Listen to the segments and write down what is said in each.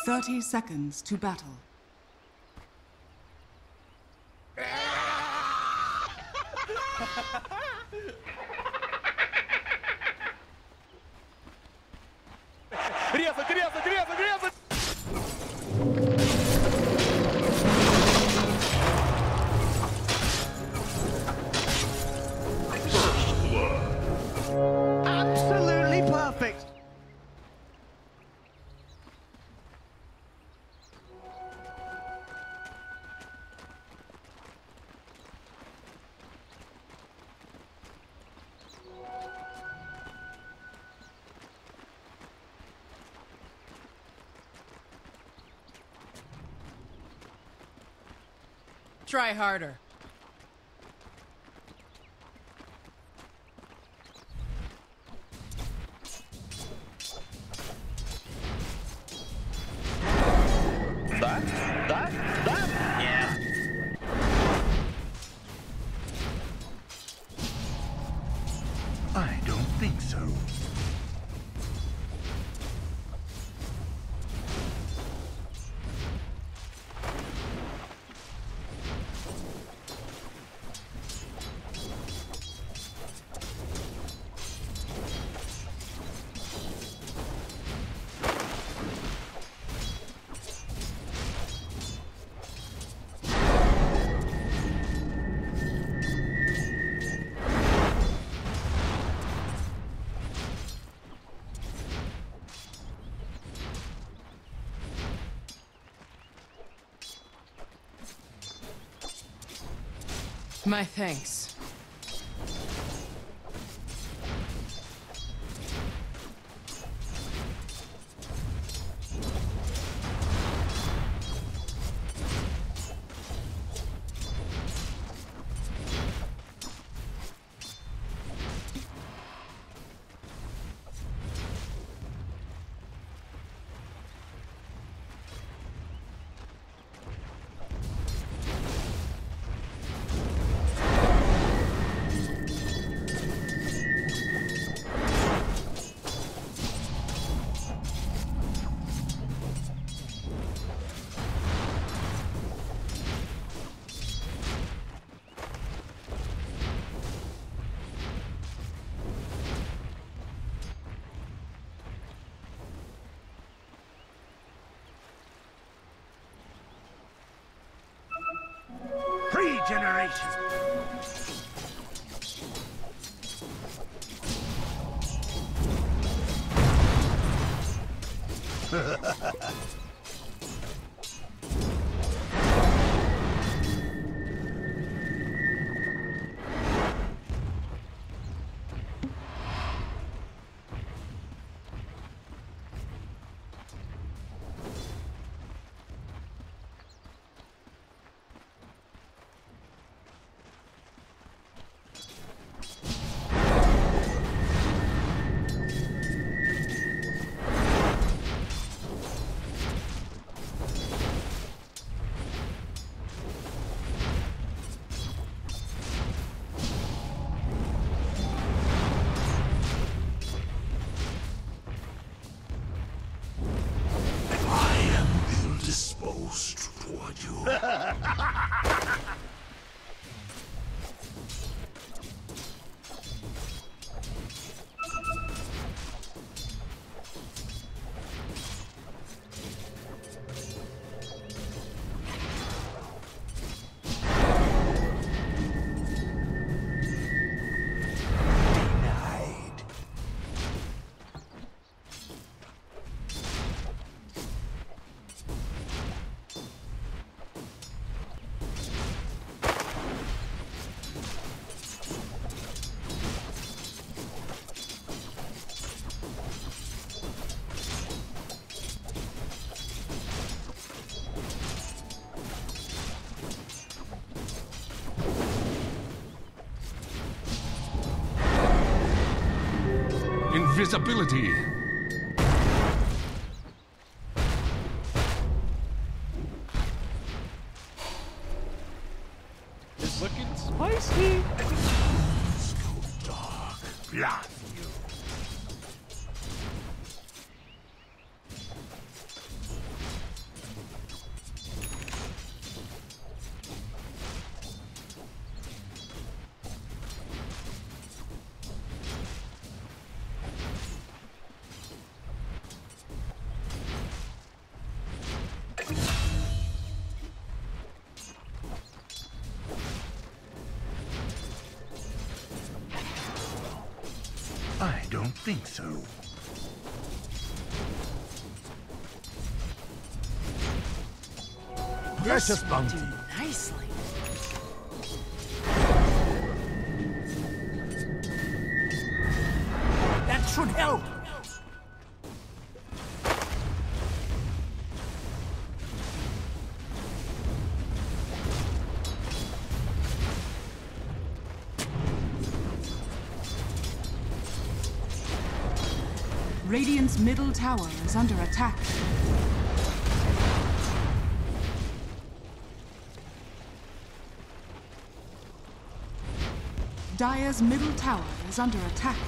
30 seconds to battle. Резать, резать, резать, резать! Absolutely perfect. Try harder. Да? Да? Да? Нет. I don't think so. My thanks. Regeneration. Toward you. Invisibility. It's looking spicy. Let's go dark. Blood you. I don't think so. Precious bounty. Nicely. That should help. Radiant's middle tower is under attack. Dire's middle tower is under attack.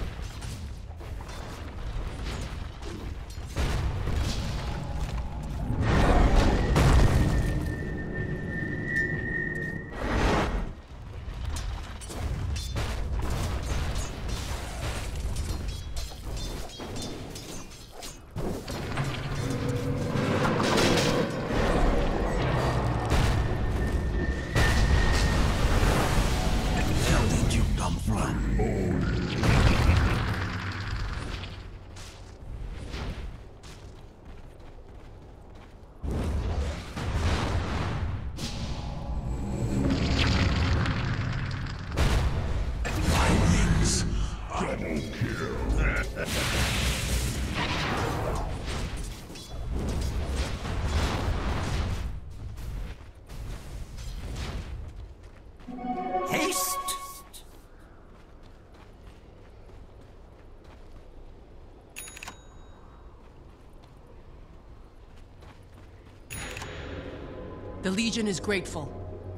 The Legion is grateful.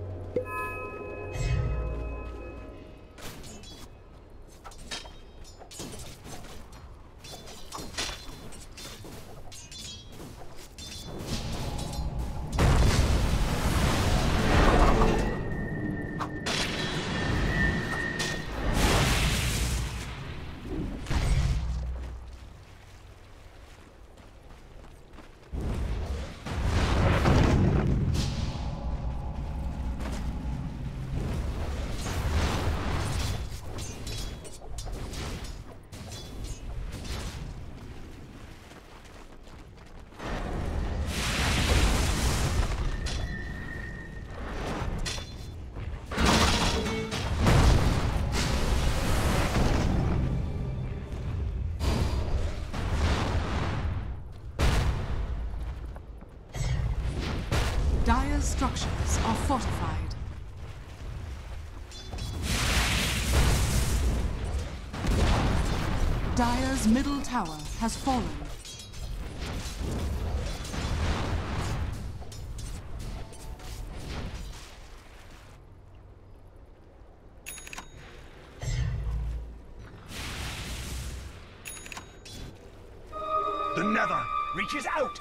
Dire's structures are fortified. Dire's middle tower has fallen. The Nether reaches out.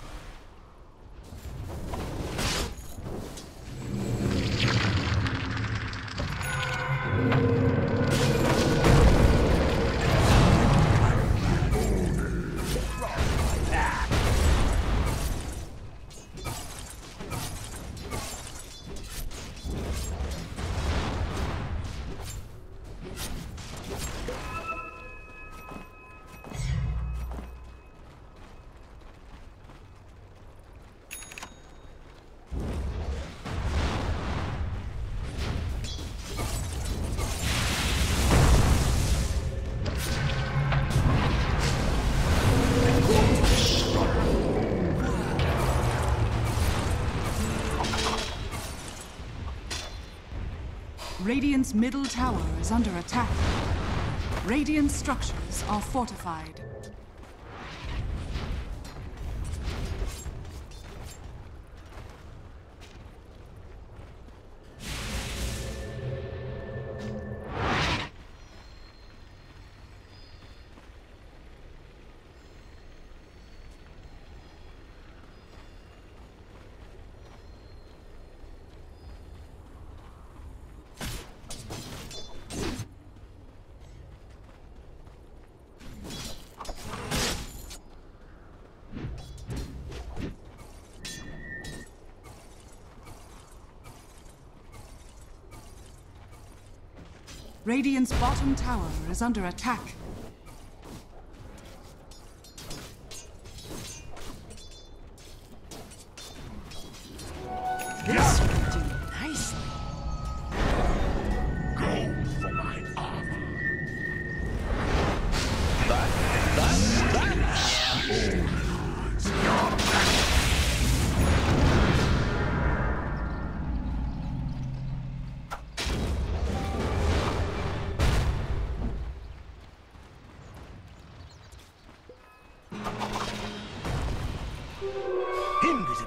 Radiant's middle tower is under attack. Radiant structures are fortified. Radiant's bottom tower is under attack.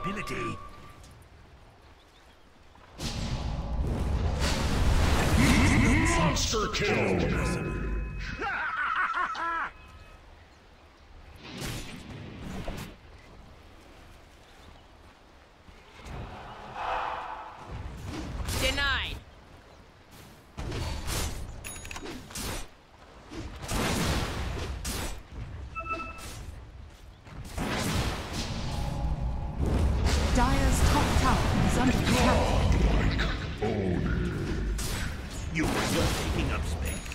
Invisibility. Monster kill! Denied. Dire's top tower is under attack. You're taking up space.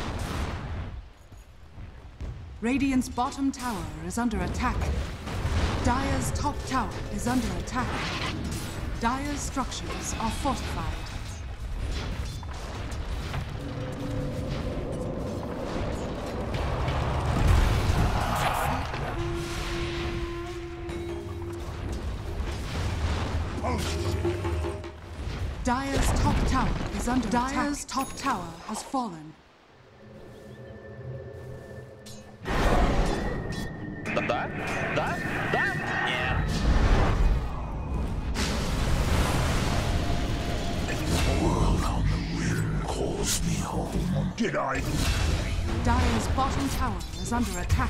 Radiant's bottom tower is under attack. Dire's top tower is under attack. Dire's structures are fortified. Dire's top tower is under attack. Dire's top tower has fallen. That? Yeah. World on the wind calls me home. Did I? Dire's bottom tower is under attack.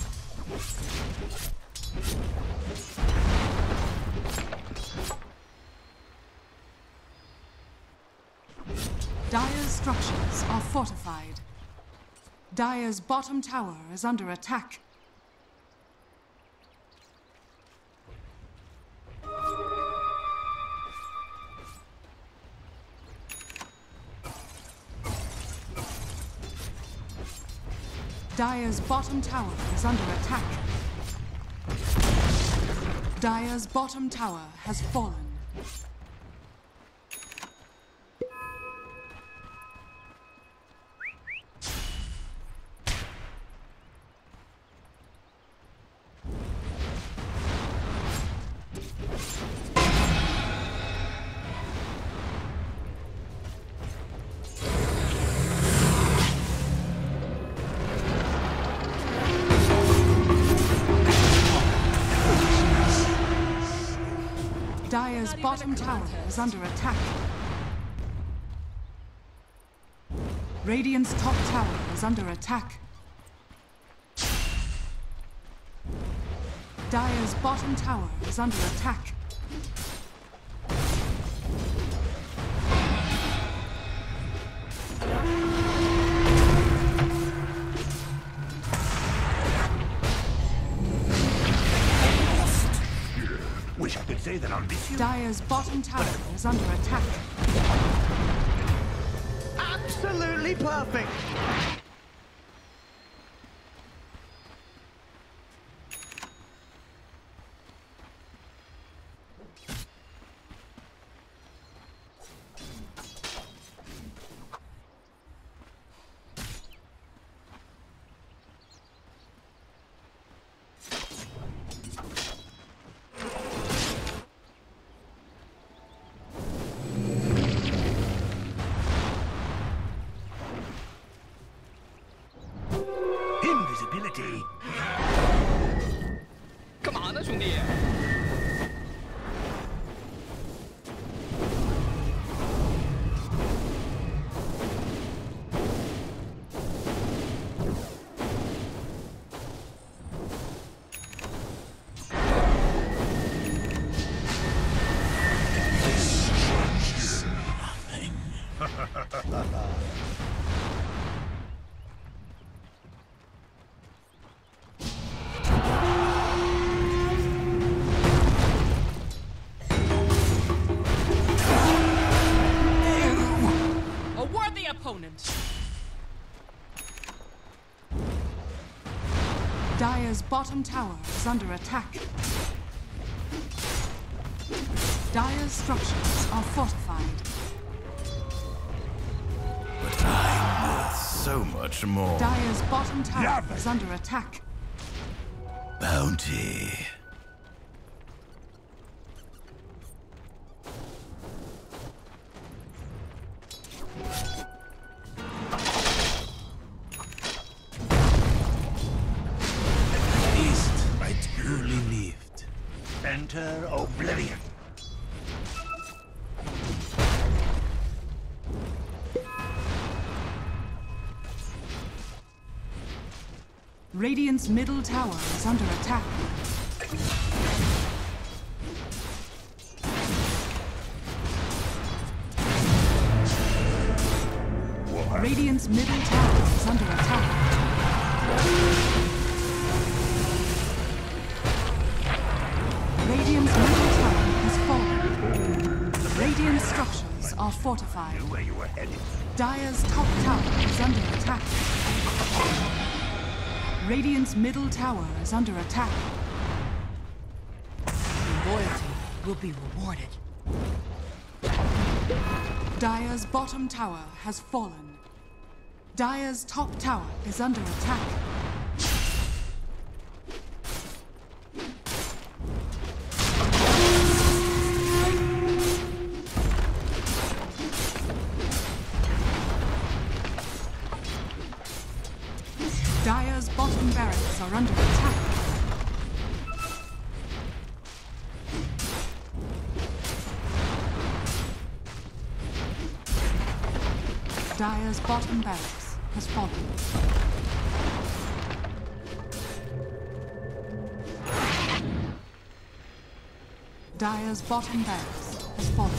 Dire's structures are fortified. Dire's bottom tower is under attack. Dire's bottom tower is under attack. Dire's bottom tower has fallen. Dire's bottom tower is under attack. Radiant's top tower is under attack. Dire's bottom tower is under attack. Wish I could say that I'll miss you. Dire's bottom tower is under attack. Absolutely perfect. Invisibility. 干嘛呢，兄弟？ A worthy opponent. Dire's bottom tower is under attack. Dire's structures are fortified. But I'm worth so much more. Dire's bottom tower is under attack. Bounty. Ist right early lived. Enter, oh oblivion. Radiant's middle tower is under attack. Radiant's middle tower is under attack. Radiant's middle tower has fallen. Radiant structures are fortified. Knew where you were headed. Dire's top tower is under attack. Radiant's middle tower is under attack. Your loyalty will be rewarded. Dire's bottom tower has fallen. Dire's top tower is under attack. Dire's bottom barracks are under attack. Dire's bottom barracks has fallen. Dire's bottom barracks has fallen.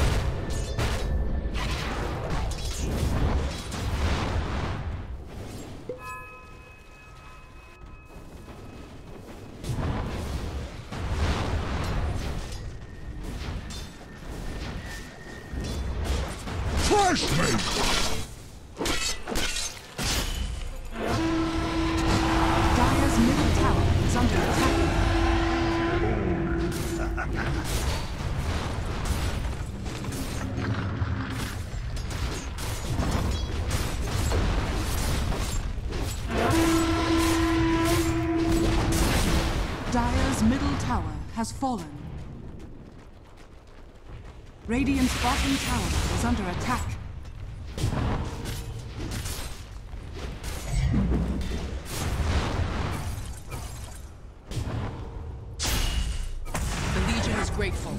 Dire's middle tower is under attack. Dire's middle tower has fallen. Radiant's bottom tower is under attack. The Legion is grateful.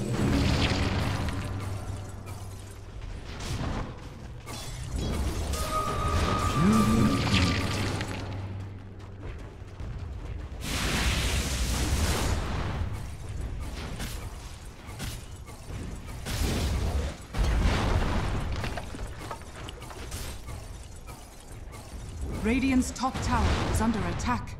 Radiant's top tower is under attack.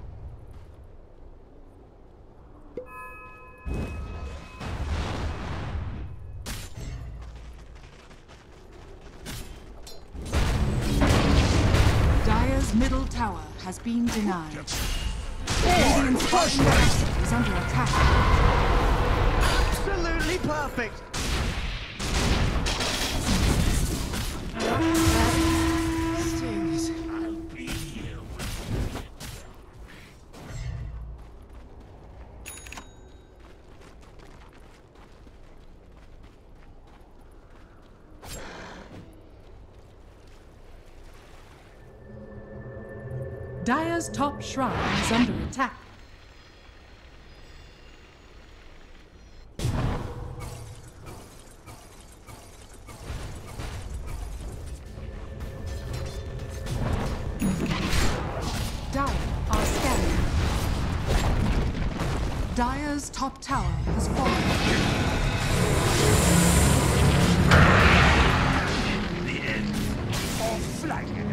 Dire's middle tower has been denied. Radiant's bottom barracks is under attack. Absolutely perfect. Stings. Dire's top shrine is under attack. Dire are scanning. Dire's top tower has fallen. The end of flanking.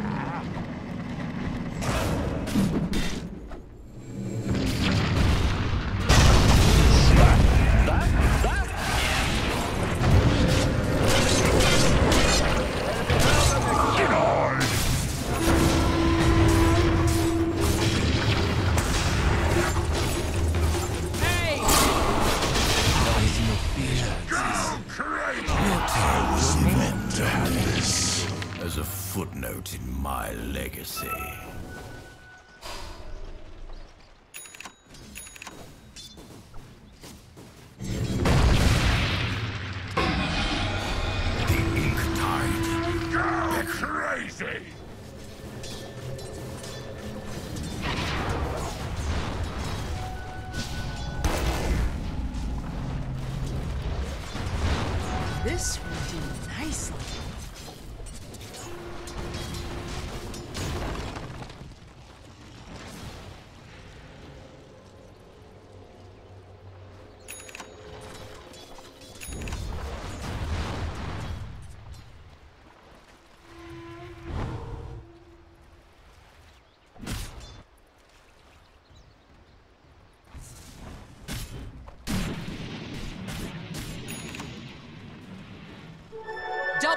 As a footnote in my legacy. The ink tide. Go crazy!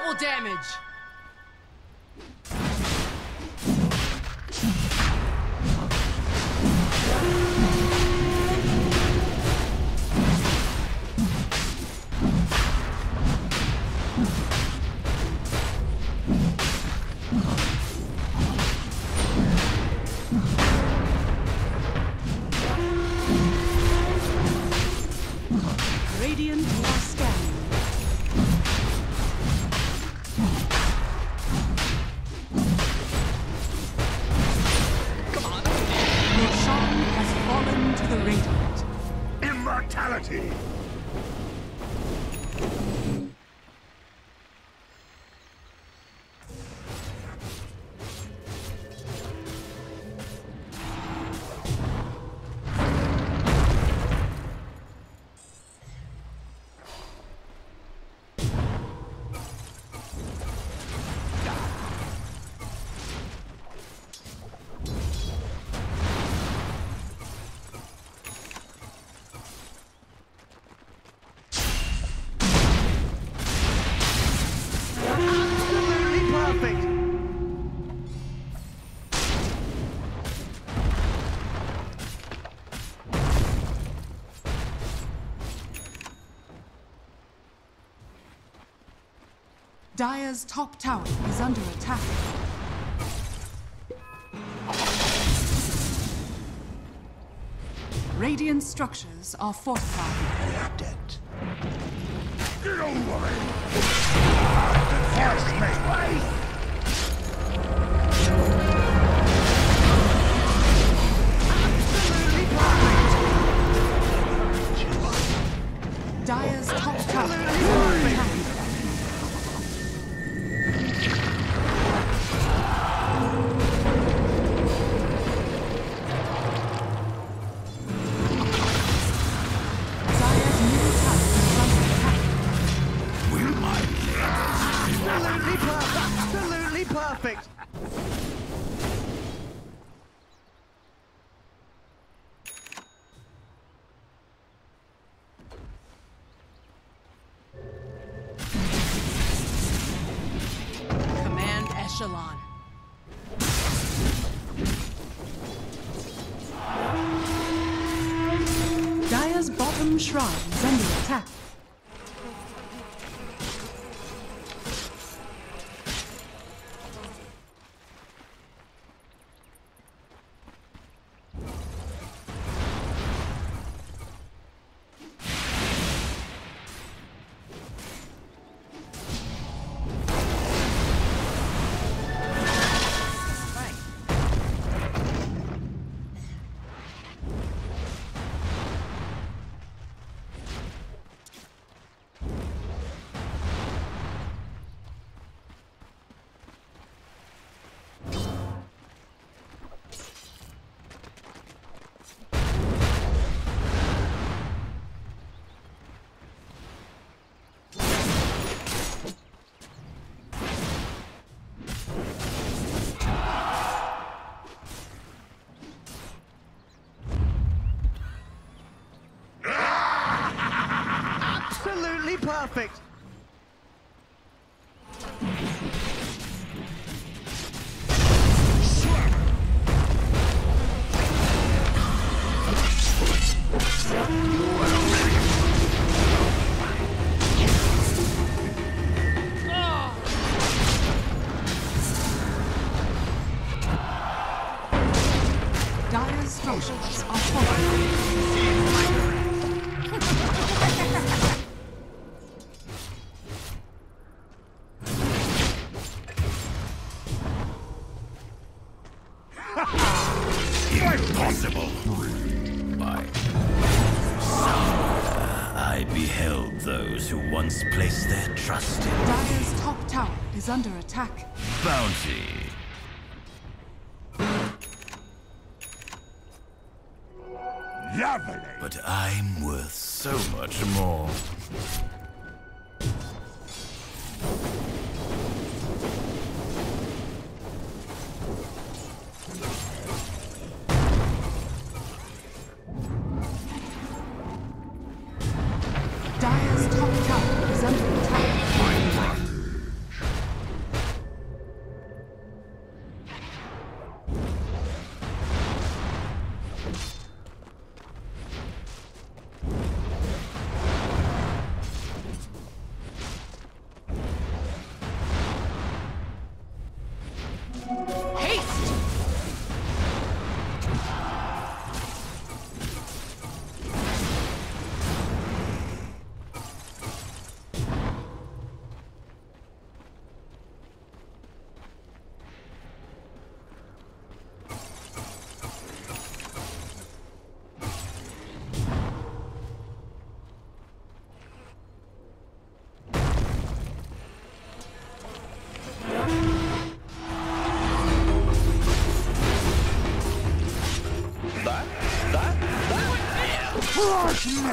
Double damage! Radiant are scanning. Roshan has fallen to the Radiant. Immortality! Absolutely perfect. Dire's top tower is under attack. Radiant structures are fortified. Dead. Get over it! Force me! Absolutely perfect. Dire's top tower is under attack. Dire's middle tower is under attack. Will my Absolutely perfect. Absolutely perfect. Command echelon. Dire's bottom shrine is under attack. Absolutely perfect. Dire's structures are fortified. impossible? I beheld those who once placed their trust in Dire's top tower is under attack. bounty. Lovely! But I'm worth so much more. Dire's top tower is under attack. Crush me!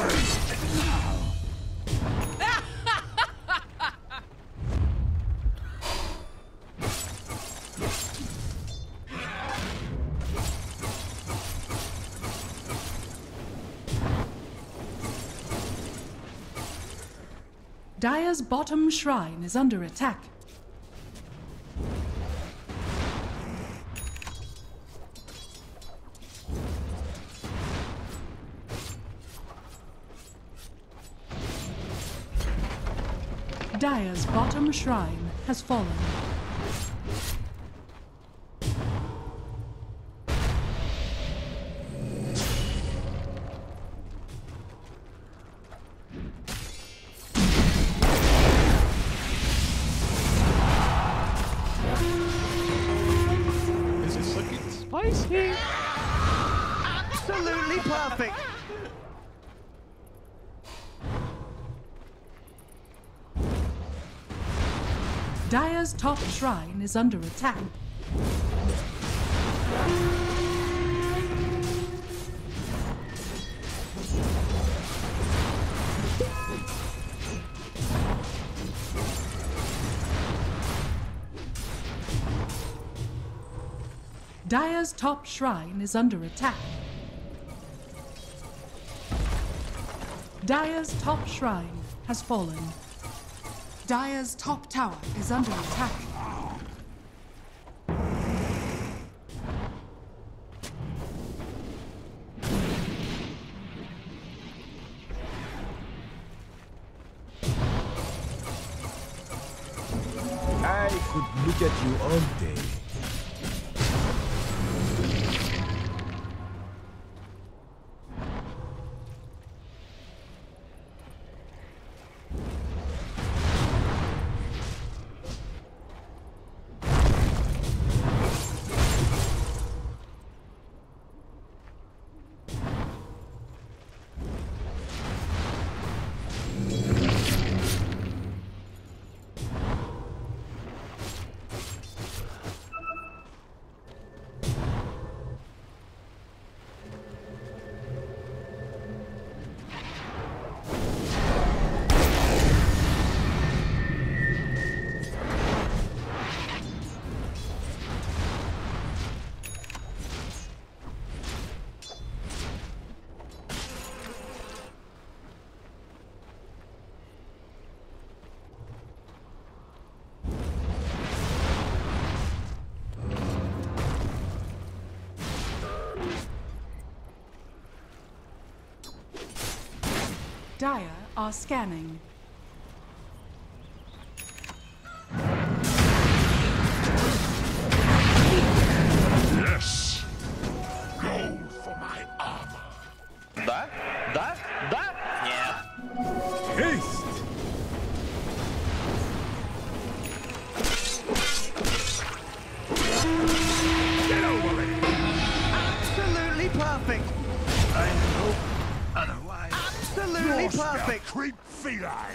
Dire's bottom shrine is under attack. Dire's bottom shrine has fallen. This is looking spicy. Absolutely perfect. Dire's top shrine is under attack. Dire's top shrine is under attack. Dire's top shrine has fallen. Dire's top tower is under attack. I could look at you all day. Dire are scanning. Yes! Gold for my armor. That? Yeah. Haste! Get over it! Absolutely perfect. I hope otherwise. Absolutely Your spell perfect. creep feline.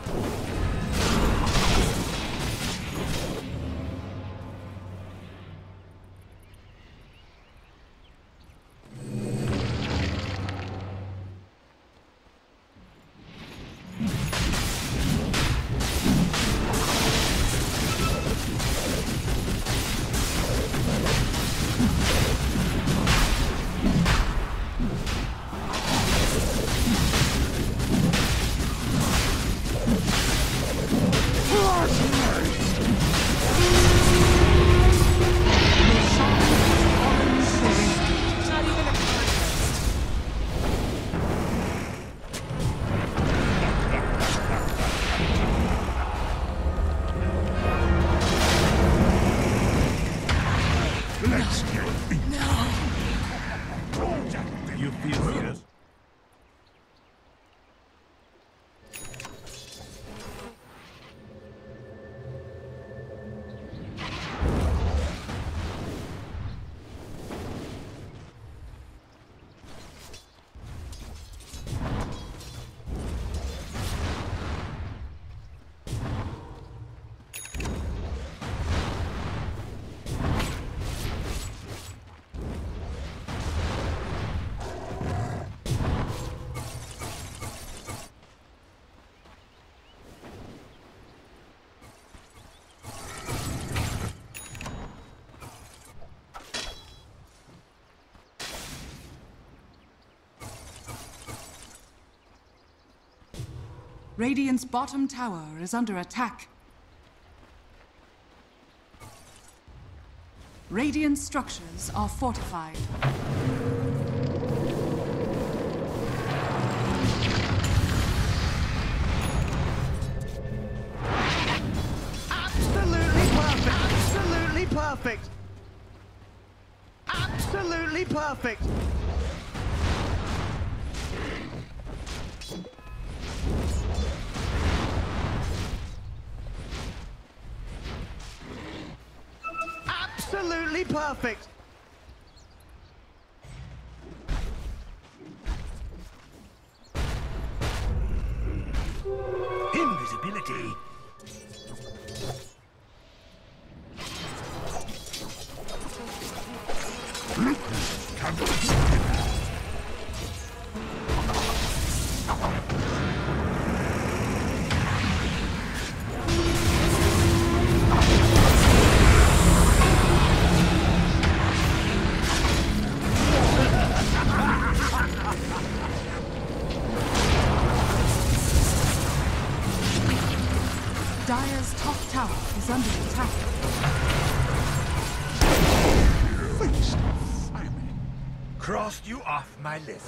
Let's get beat. You feel serious? Radiant's bottom tower is under attack. Radiant structures are fortified. Absolutely perfect. Absolutely perfect. Absolutely perfect. Absolutely perfect. Invisibility. Dire's top tower is under attack. Feast of famine. Crossed you off my list.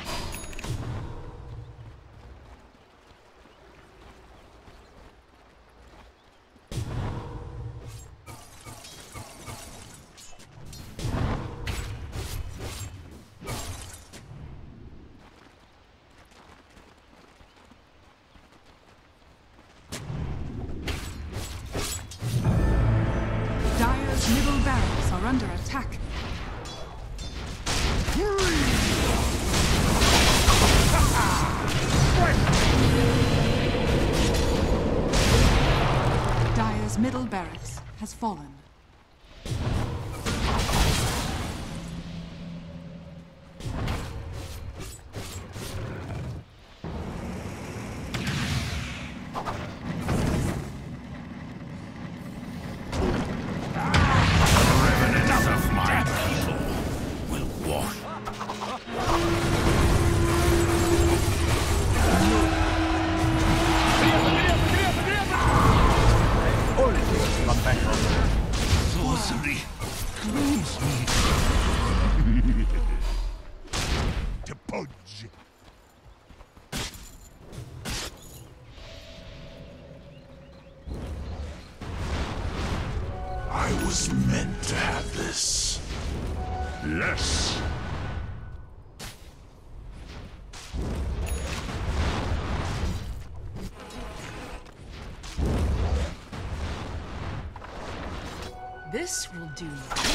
Dire's middle barracks are under attack. Dire's middle barracks has fallen. Revenants of my people will walk. Come back home. Sorcery claims me. To Pudge. I was meant to have this. Yes. This will do.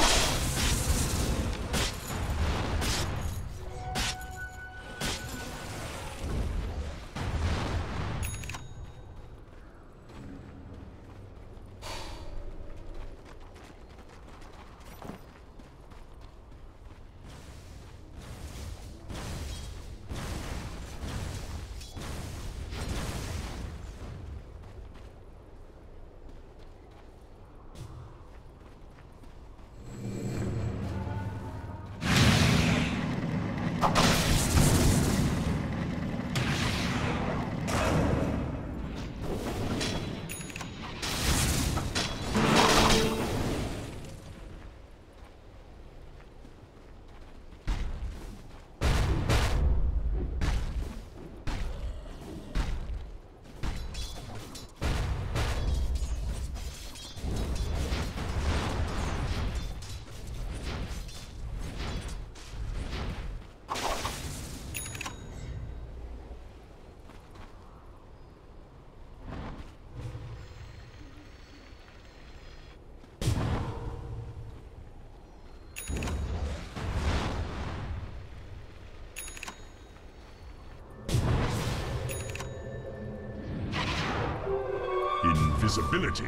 Invisibility.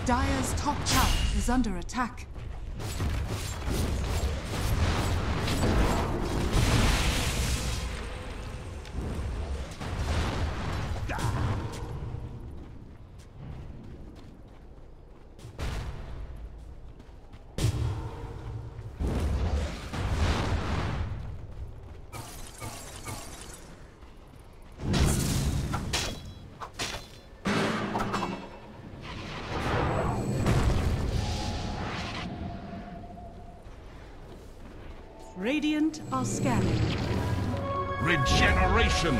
Dire's top tower is under attack. Radiant are scanning. Regeneration!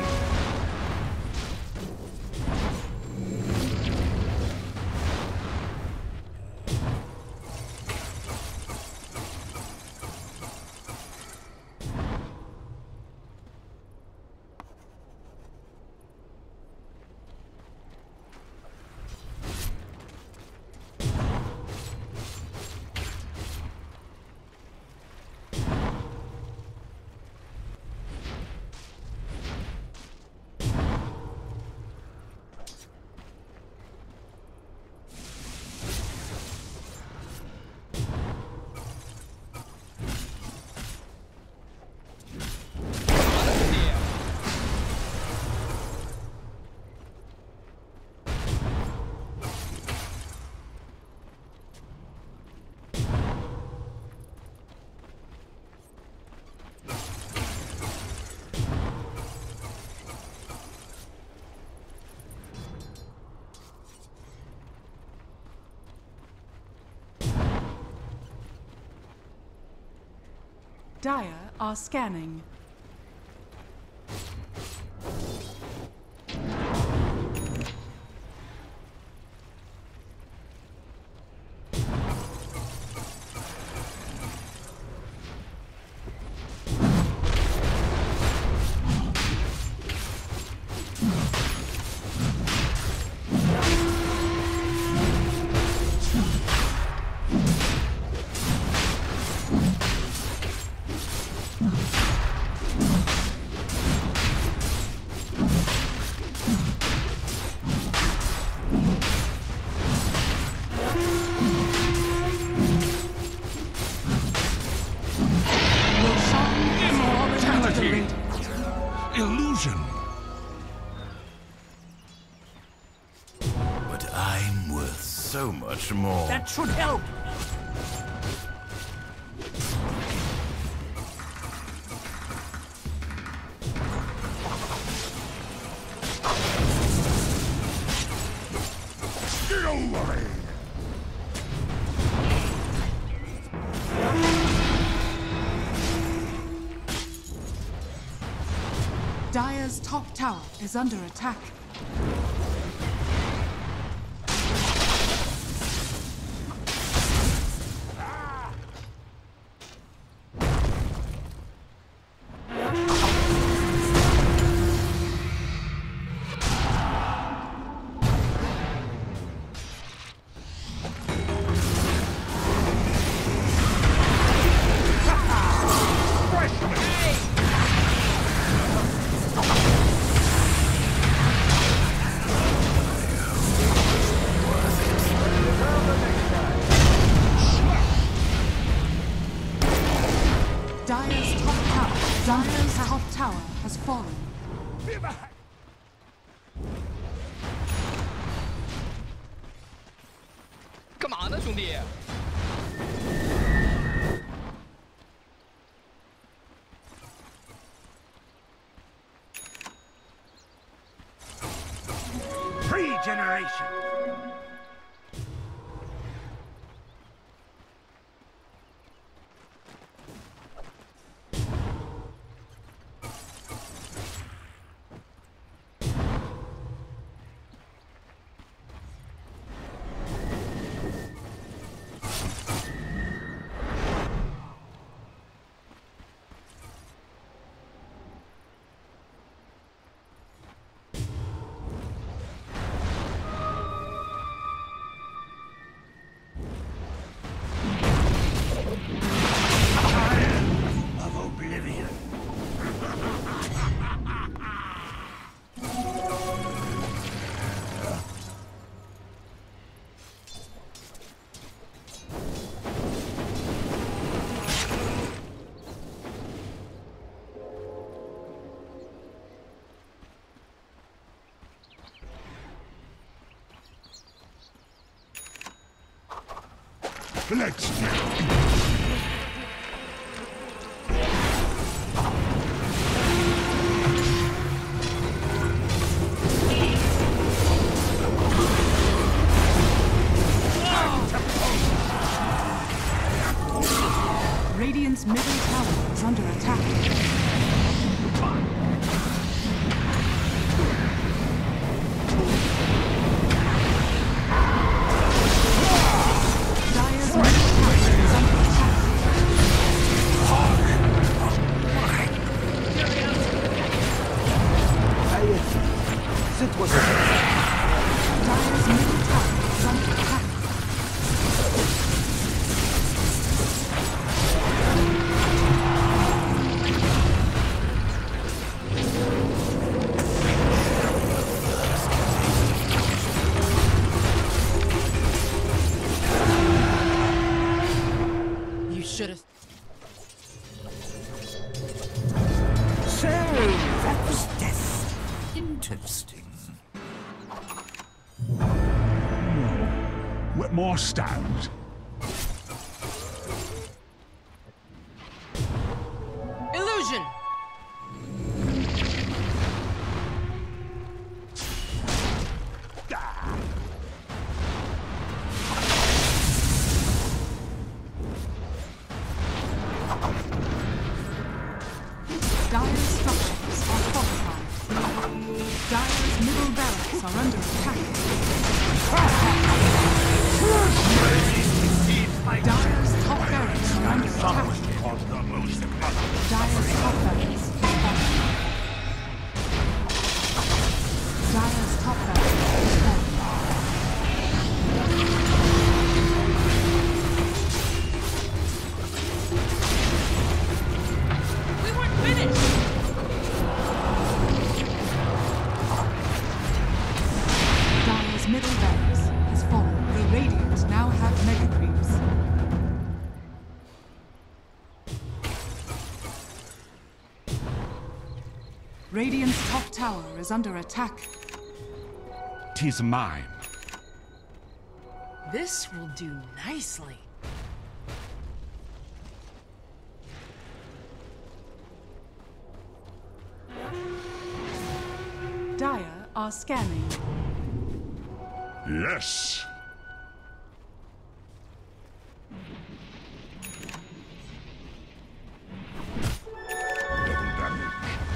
Dire are scanning. Illusion! But I'm worth so much more. That should help. Get away! Dire's top tower is under attack. Dire's top tower has fallen. 干嘛呢，兄弟？ Regeneration! Let's go. Radiant's middle tower is under attack. Dire's middle tower is under attack. It was Dire's middle tower is under attack. You should have. So, that was death. Interesting. What more stand? Illusion! Dire's structures are fortified. Dire's middle barracks are under attack. Dire's top barracks are under attack. Dire's top barracks is falling. Dire's top barracks is falling. We weren't finished! Dire's middle barracks has fallen. The Radiant now have mega creeps. Radiant's top tower is under attack. 'Tis mine. This will do nicely. Dire are scanning. Yes. Double damage.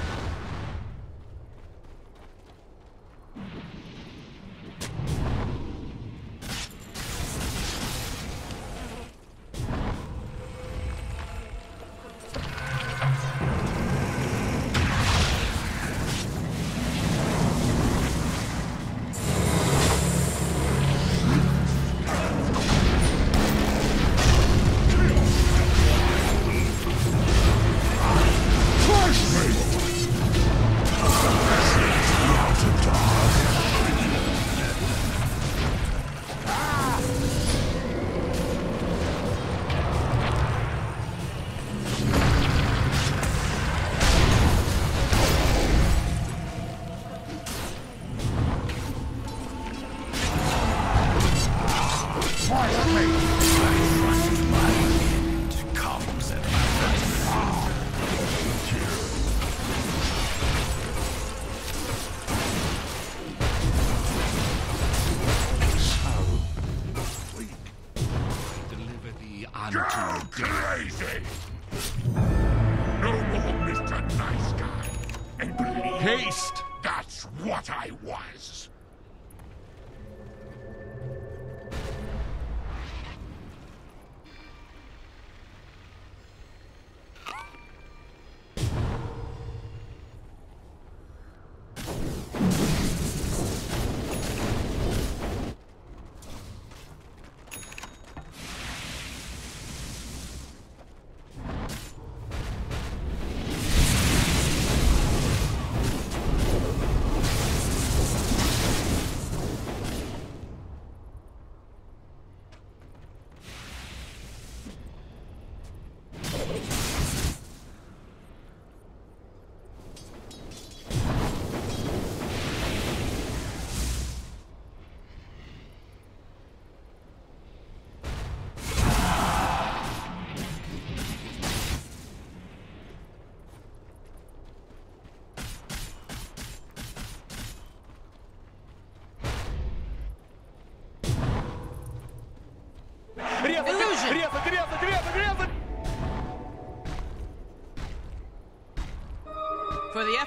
Go crazy! No more Mr. Nice Guy. And believe Haste! that's what I was.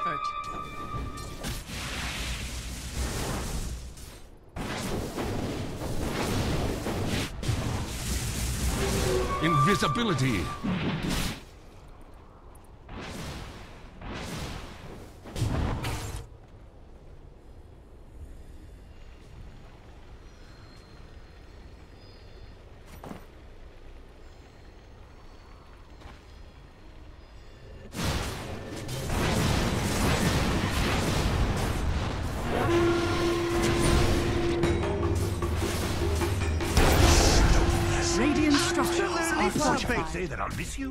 effort. Invisibility. Radiant structures are Perfect. fortified. Say that I'll miss you?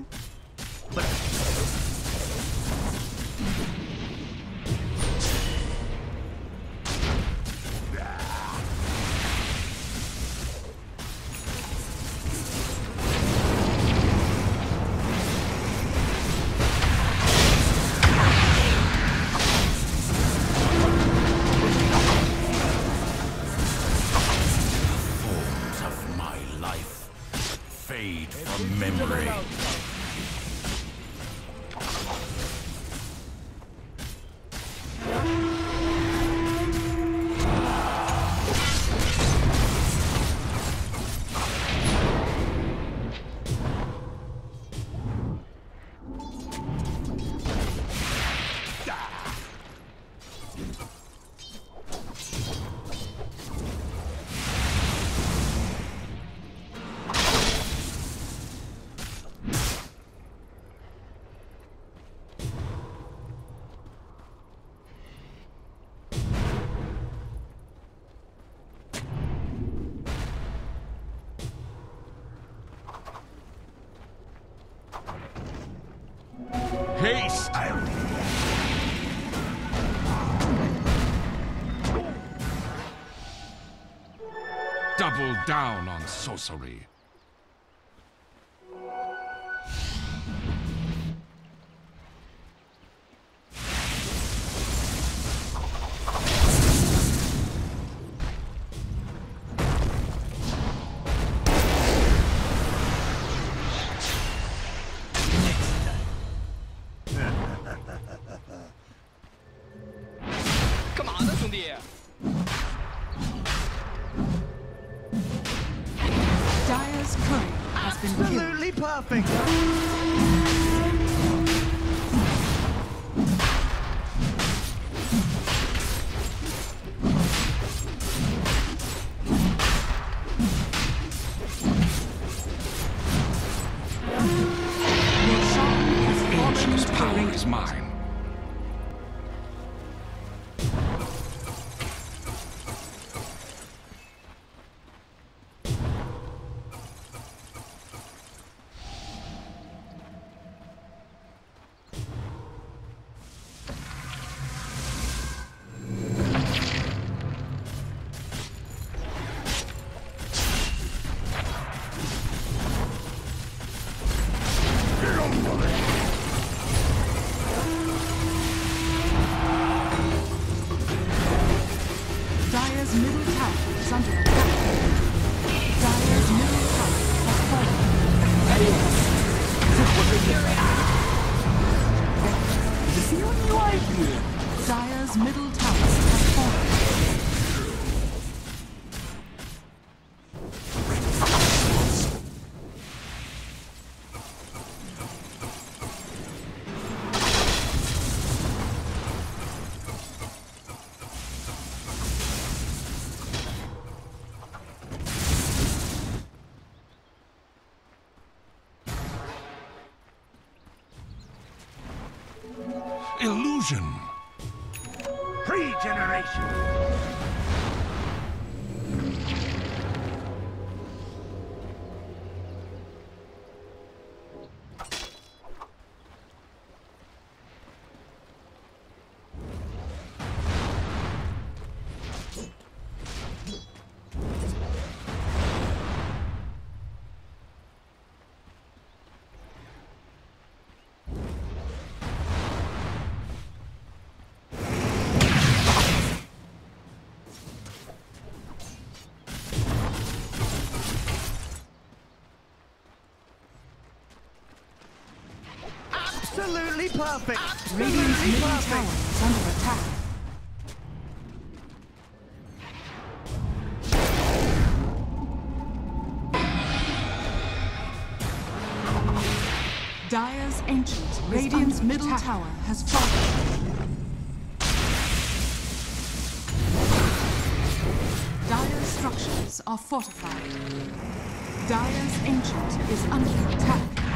Forms of my life fade from memory. Haste! Double down on sorcery. Dire's courier has been killed. Absolutely perfect. Your song has fallen Ancient's into power the is mine. Dire's middle tower is under attack. Dire's middle tower has fallen. Dire's middle tower has fallen. Illusion. Regeneration. Perfect. Radiant's middle tower is under attack. Dire's ancient. Radiant's middle tower has fallen. Dire's structures are fortified. Dire's ancient is under attack.